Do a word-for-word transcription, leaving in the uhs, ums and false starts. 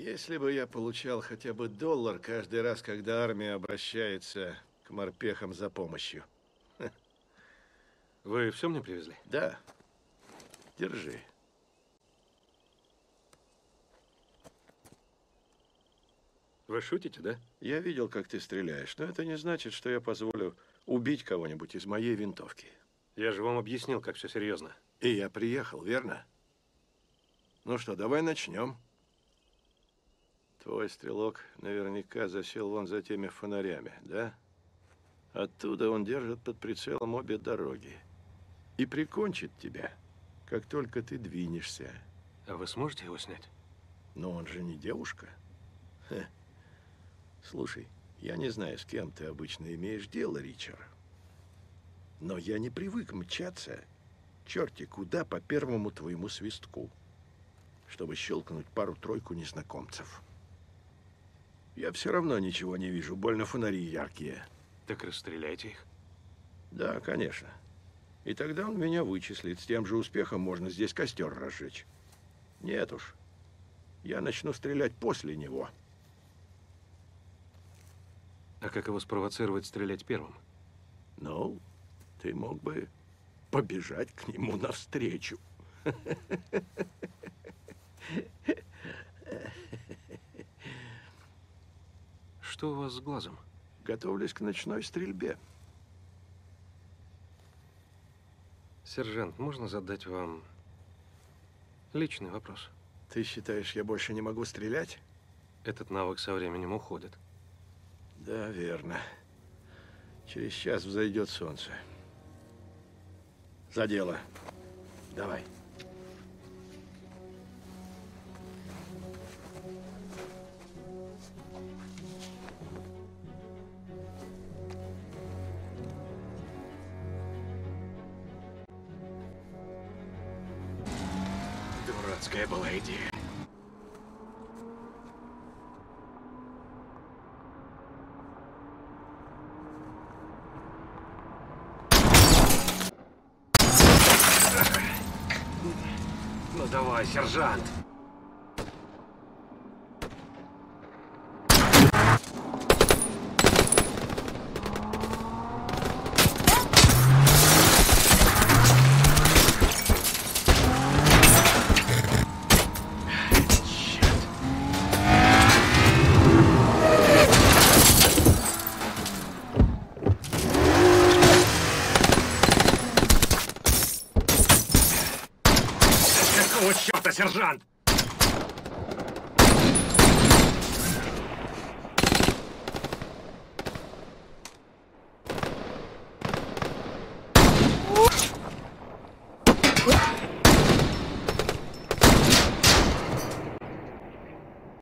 Если бы я получал хотя бы доллар каждый раз, когда армия обращается к морпехам за помощью. Вы все мне привезли? Да. Держи. Вы шутите, да? Я видел, как ты стреляешь, но это не значит, что я позволю убить кого-нибудь из моей винтовки. Я же вам объяснил, как все серьезно. И я приехал, верно? Ну что, давай начнем. Твой стрелок наверняка засел вон за теми фонарями, да? Оттуда он держит под прицелом обе дороги. И прикончит тебя, как только ты двинешься. А вы сможете его снять? Но он же не девушка. Хе. Слушай, я не знаю, с кем ты обычно имеешь дело, Ричард. Но я не привык мчаться черти куда по первому твоему свистку, чтобы щелкнуть пару-тройку незнакомцев. Я все равно ничего не вижу, больно фонари яркие. Так расстреляйте их. Да, конечно. И тогда он меня вычислит. С тем же успехом можно здесь костер разжечь. Нет уж. Я начну стрелять после него. А как его спровоцировать стрелять первым? Ну, ты мог бы побежать к нему навстречу. Что у вас с глазом? Готовлюсь к ночной стрельбе. Сержант, можно задать вам личный вопрос? Ты считаешь, я больше не могу стрелять? Этот навык со временем уходит. Да, верно. Через час взойдет солнце. За дело. Давай. Дурацкая была идея. Ну давай, сержант.